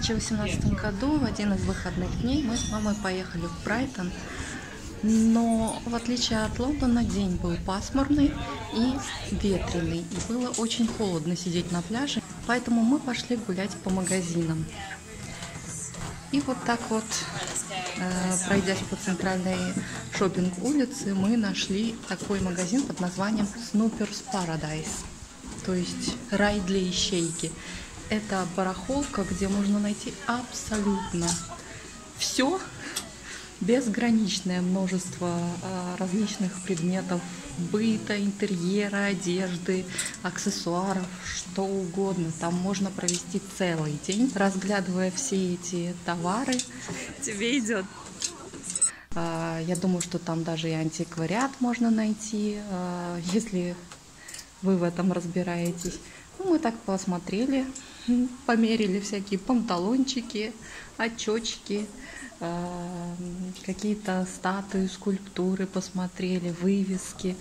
2018 году, в один из выходных дней, мы с мамой поехали в Брайтон. Но в отличие от Лондона, день был пасмурный и ветреный. И было очень холодно сидеть на пляже, поэтому мы пошли гулять по магазинам. И вот так вот, пройдясь по центральной шопинг-улице, мы нашли такой магазин под названием Snoopers Paradise, то есть рай для ищейки. Это барахолка, где можно найти абсолютно все, безграничное множество различных предметов быта, интерьера, одежды, аксессуаров, что угодно. Там можно провести целый день, разглядывая все эти товары. Тебе идет. Я думаю, что там даже и антиквариат можно найти, если вы в этом разбираетесь. Ну, мы так посмотрели, померили всякие панталончики, очечки, какие-то статуи, скульптуры посмотрели, вывески.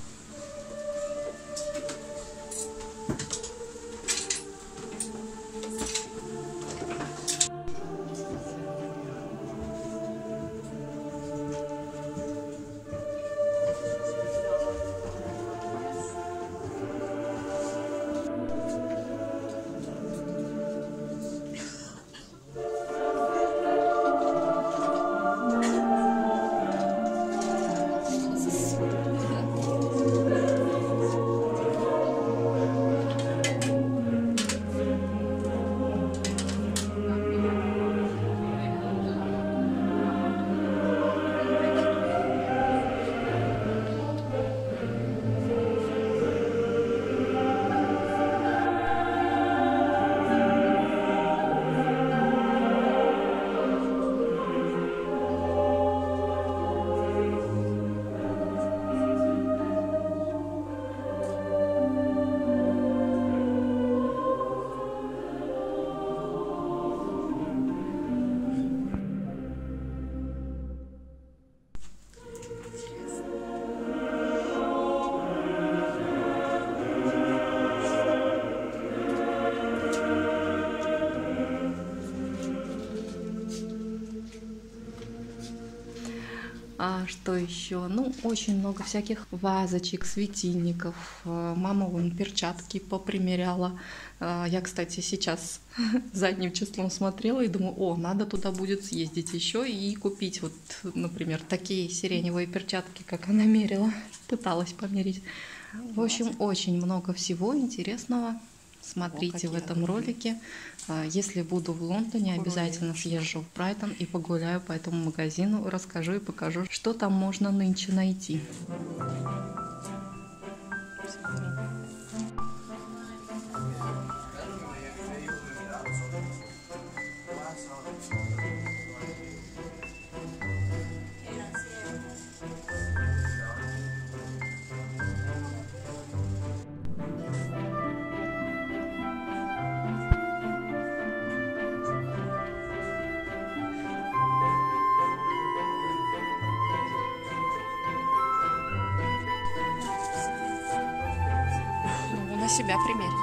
А что еще? Ну, очень много всяких вазочек, светильников. Мама вон перчатки попримеряла. Я, кстати, сейчас задним числом смотрела и думаю, о, надо туда будет съездить еще и купить вот, например, такие сиреневые перчатки, как она мерила, пыталась померить. В общем, очень много всего интересного. Смотрите в этом ролике. Если буду в Лондоне, обязательно съезжу в Брайтон и погуляю по этому магазину, расскажу и покажу, что там можно нынче найти. На себя примерь.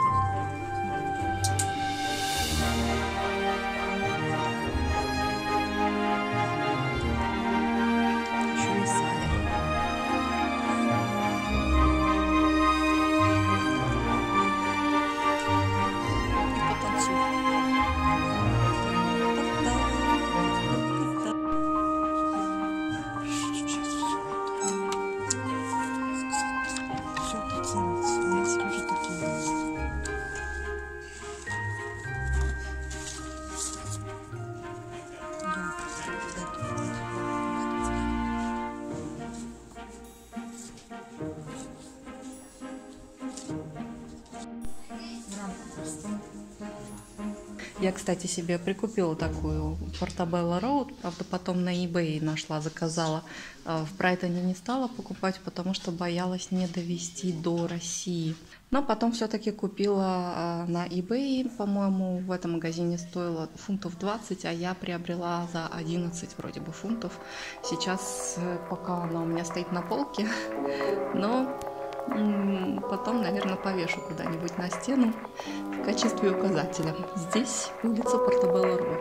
Я, кстати, себе прикупила такую Portobello Road, правда, потом на eBay нашла, заказала. В Брайтоне не стала покупать, потому что боялась не довести до России. Но потом все-таки купила на eBay, по-моему, в этом магазине стоило фунтов 20, а я приобрела за 11 вроде бы фунтов. Сейчас пока она у меня стоит на полке, но Потом, наверное, повешу куда-нибудь на стену в качестве указателя. Здесь улица Портобелло.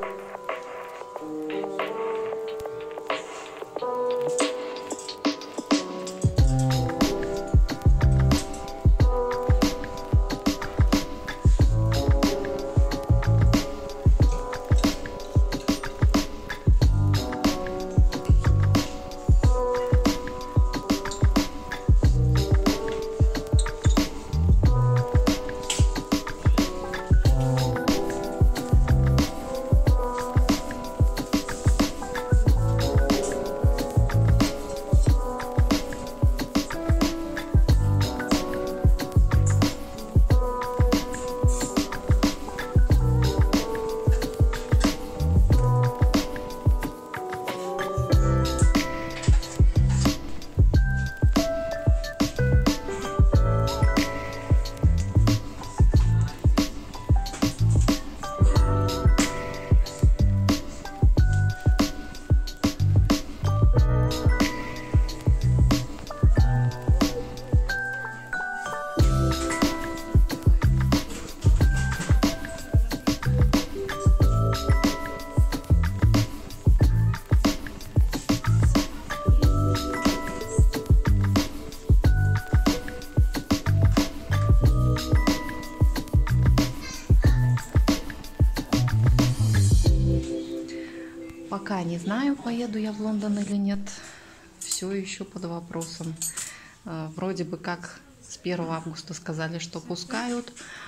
Пока не знаю, поеду я в Лондон или нет. Все еще под вопросом. Вроде бы как с 1 августа сказали, что пускают,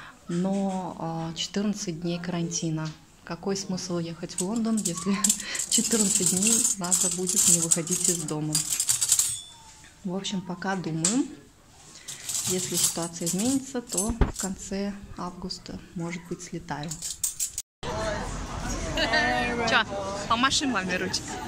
но 14 дней карантина. Какой смысл ехать в Лондон, если 14 дней надо будет не выходить из дома? В общем, пока думаю. Если ситуация изменится, то в конце августа, может быть, слетаю. Чё, помаши маме ручкой.